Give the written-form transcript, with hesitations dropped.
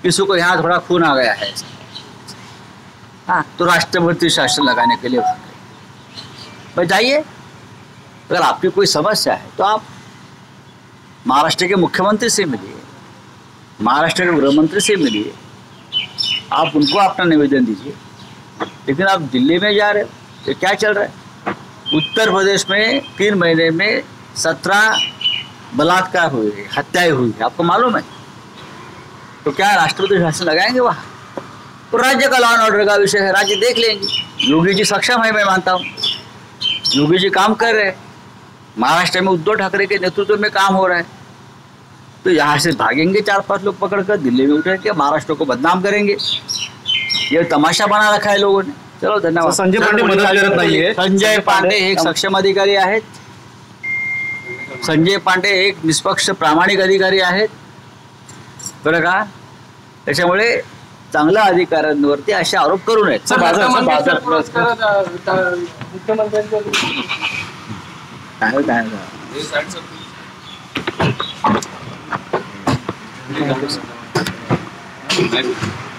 किसी को यहाँ थोड़ा खून आ गया है, हाँ, तो राष्ट्रपति शासन लगाने के लिए बताइए। अगर आपकी कोई समस्या है तो आप महाराष्ट्र के मुख्यमंत्री से मिलिए, महाराष्ट्र के गृह मंत्री से मिलिए, आप उनको अपना निवेदन दीजिए। लेकिन आप दिल्ली में जा रहे हो, ये क्या चल रहा है? उत्तर प्रदेश में 3 महीने में 17 बलात्कार हुए, हत्याएं हुई, आपको मालूम है? तो क्या राष्ट्रपति शासन लगाएंगे वहाँ? तो राज्य का लॉ एंड ऑर्डर का विषय है, राज्य देख लेंगे। योगी जी सक्षम है, मैं मानता हूँ, योगी जी काम कर रहे हैं, महाराष्ट्र में उद्धव ठाकरे के नेतृत्व में काम हो रहा है। तो यहाँ से भागेंगे 4-5 लोग पकड़कर, दिल्ली में उठेंगे, महाराष्ट्र को बदनाम करेंगे। ये तमाशा बना रखा है लोगों ने। चलो धन्यवाद। संजय पांडे मदत करत नाहीये। संजय पांडे एक सक्षम अधिकारी आहेत, संजय पांडे एक निष्पक्ष प्रामाणिक अधिकारी आहेत, बरं का? त्याच्यामुळे चांगल्या अधिकाऱ्यांवरती असे आरोप करू नयेत। काय